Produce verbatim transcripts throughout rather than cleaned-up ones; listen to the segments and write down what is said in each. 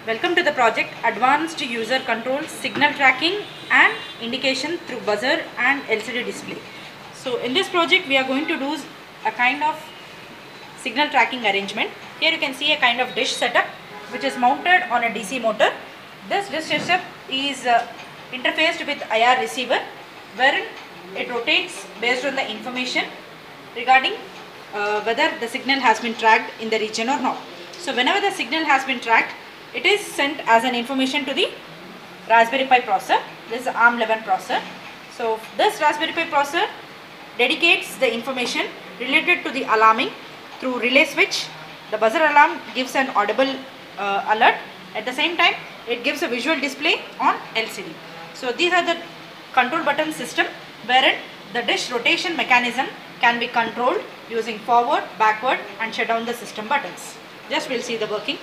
Welcome to the project Advanced User Control Signal Tracking and Indication through Buzzer and L C D Display. So in this project we are going to do a kind of signal tracking arrangement. Here you can see a kind of dish setup which is mounted on a D C motor. This dish setup is uh, interfaced with I R receiver wherein it rotates based on the information regarding uh, whether the signal has been tracked in the region or not. So whenever the signal has been tracked, it is sent as an information to the Raspberry Pi processor. This is ARM eleven processor. So this Raspberry Pi processor dedicates the information related to the alarming through relay switch. The buzzer alarm gives an audible uh, alert. At the same time, it gives a visual display on L C D. So these are the control button system wherein the dish rotation mechanism can be controlled using forward, backward and shut down the system buttons. Just we'll see the working.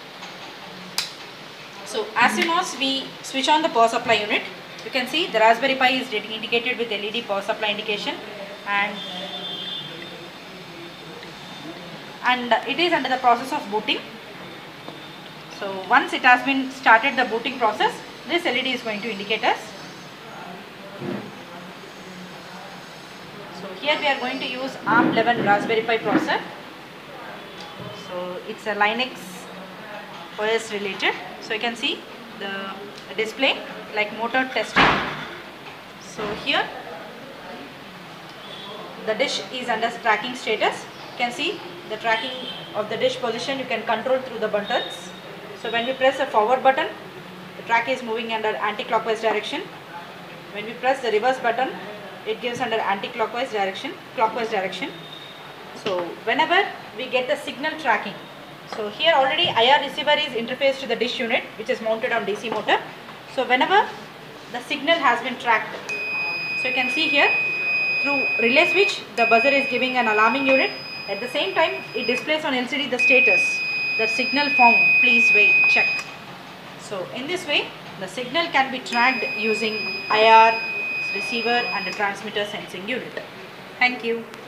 So as soon as we switch on the power supply unit, you can see the Raspberry Pi is getting indicated with L E D power supply indication, and and it is under the process of booting. So once it has been started the booting process, this L E D is going to indicate us. So here we are going to use ARM eleven Raspberry Pi processor. So it's a Linux O S related. So you can see the display like motor testing. So here the dish is under tracking status. You can see the tracking of the dish position you can control through the buttons. So when we press the forward button, the track is moving under anti-clockwise direction. When we press the reverse button, it gives under anti-clockwise direction, clockwise direction. So whenever we get the signal tracking, so here already I R receiver is interfaced to the dish unit which is mounted on D C motor. So whenever the signal has been tracked, so you can see here through relay switch the buzzer is giving an alarming unit. At the same time it displays on L C D the status, the signal found, please wait, check. So in this way the signal can be tracked using I R receiver and a transmitter sensing unit. Thank you.